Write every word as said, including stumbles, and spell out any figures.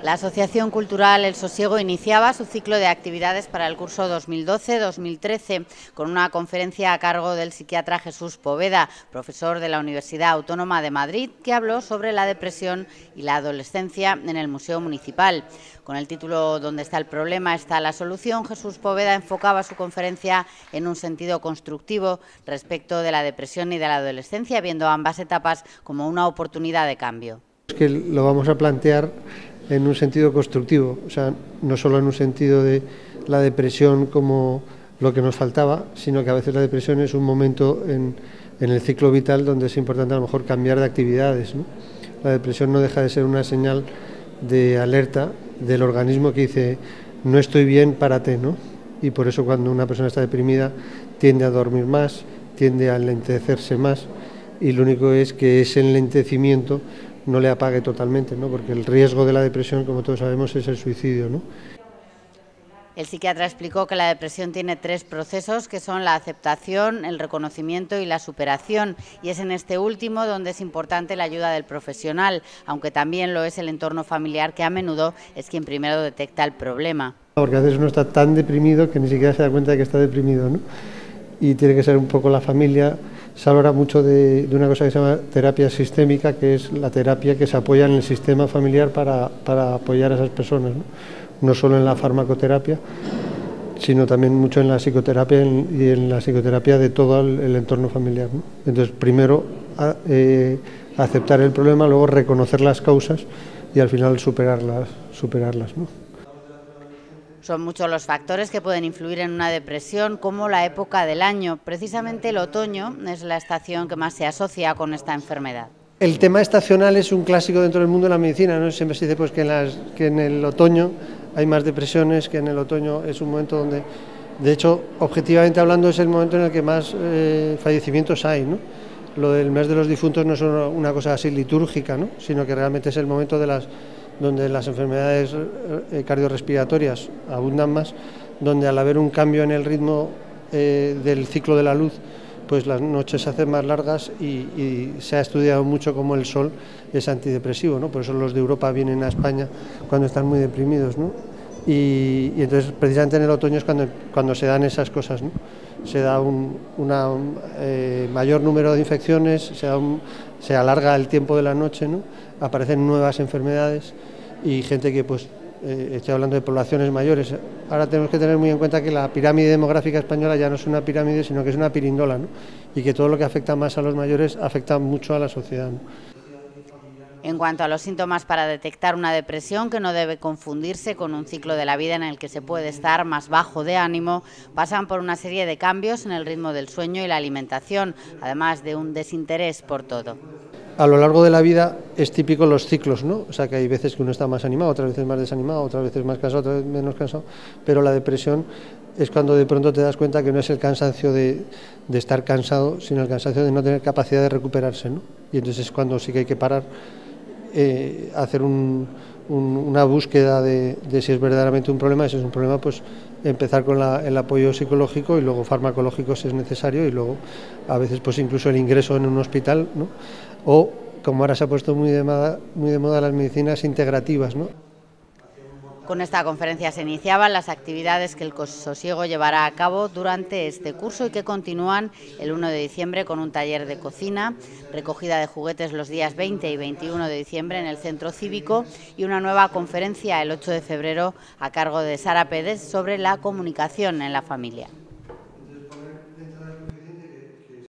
La Asociación Cultural El Sosiego iniciaba su ciclo de actividades para el curso dos mil doce dos mil trece con una conferencia a cargo del psiquiatra Jesús Poveda, profesor de la Universidad Autónoma de Madrid, que habló sobre la depresión y la adolescencia en el Museo Municipal. Con el título "¿Dónde está el problema? Está la solución", Jesús Poveda enfocaba su conferencia en un sentido constructivo respecto de la depresión y de la adolescencia, viendo ambas etapas como una oportunidad de cambio. Es que lo vamos a plantear en un sentido constructivo, o sea, no solo en un sentido de la depresión como lo que nos faltaba, sino que a veces la depresión es un momento en, en el ciclo vital donde es importante a lo mejor cambiar de actividades, ¿no? La depresión no deja de ser una señal de alerta del organismo que dice no estoy bien, párate, ¿no? Y por eso cuando una persona está deprimida tiende a dormir más, tiende a enlentecerse más, y lo único es que ese enlentecimiento no le apague totalmente, ¿no? Porque el riesgo de la depresión, como todos sabemos, es el suicidio, ¿no? El psiquiatra explicó que la depresión tiene tres procesos, que son la aceptación, el reconocimiento y la superación, y es en este último donde es importante la ayuda del profesional, aunque también lo es el entorno familiar, que a menudo es quien primero detecta el problema. Porque a veces uno está tan deprimido que ni siquiera se da cuenta de que está deprimido, ¿no? Y tiene que ser un poco la familia. Se habla mucho de, de una cosa que se llama terapia sistémica, que es la terapia que se apoya en el sistema familiar para, para apoyar a esas personas, ¿no? No solo en la farmacoterapia, sino también mucho en la psicoterapia y en la psicoterapia de todo el, el entorno familiar, ¿no? Entonces, primero a, eh, aceptar el problema, luego reconocer las causas y al final superarlas, superarlas, ¿no? Son muchos los factores que pueden influir en una depresión, como la época del año. Precisamente el otoño es la estación que más se asocia con esta enfermedad. El tema estacional es un clásico dentro del mundo de la medicina, ¿no? Siempre se dice pues, que, en las, que en el otoño hay más depresiones, que en el otoño es un momento donde, de hecho, objetivamente hablando, es el momento en el que más eh, fallecimientos hay, ¿no? Lo del mes de los difuntos no es una, una cosa así litúrgica, ¿no? Sino que realmente es el momento de las donde las enfermedades cardiorrespiratorias abundan más, donde al haber un cambio en el ritmo eh, del ciclo de la luz, pues las noches se hacen más largas y, y se ha estudiado mucho cómo el sol es antidepresivo, ¿no? Por eso los de Europa vienen a España cuando están muy deprimidos, ¿no? Y, y entonces precisamente en el otoño es cuando, cuando se dan esas cosas, ¿no? Se da un una, un, eh, mayor número de infecciones, se, da un, se alarga el tiempo de la noche, ¿no? Aparecen nuevas enfermedades y gente que, pues, eh, estoy hablando de poblaciones mayores. Ahora tenemos que tener muy en cuenta que la pirámide demográfica española ya no es una pirámide, sino que es una pirindola, ¿no? Y que todo lo que afecta más a los mayores afecta mucho a la sociedad, ¿no? En cuanto a los síntomas para detectar una depresión, que no debe confundirse con un ciclo de la vida en el que se puede estar más bajo de ánimo, pasan por una serie de cambios en el ritmo del sueño y la alimentación, además de un desinterés por todo. A lo largo de la vida es típico los ciclos, ¿no? O sea, que hay veces que uno está más animado, otras veces más desanimado, otras veces más cansado, otras veces menos cansado, pero la depresión es cuando de pronto te das cuenta que no es el cansancio de, de estar cansado, sino el cansancio de no tener capacidad de recuperarse, ¿no? Y entonces es cuando sí que hay que parar, eh, hacer un, un, una búsqueda de, de si es verdaderamente un problema. Si es un problema, pues empezar con la, el apoyo psicológico y luego farmacológico si es necesario, y luego a veces pues incluso el ingreso en un hospital, ¿no? O, como ahora se ha puesto muy de moda, muy de moda las medicinas integrativas, ¿no? Con esta conferencia se iniciaban las actividades que el Sosiego llevará a cabo durante este curso y que continúan el uno de diciembre con un taller de cocina, recogida de juguetes los días veinte y veintiuno de diciembre en el Centro Cívico, y una nueva conferencia el ocho de febrero a cargo de Sara Pérez sobre la comunicación en la familia.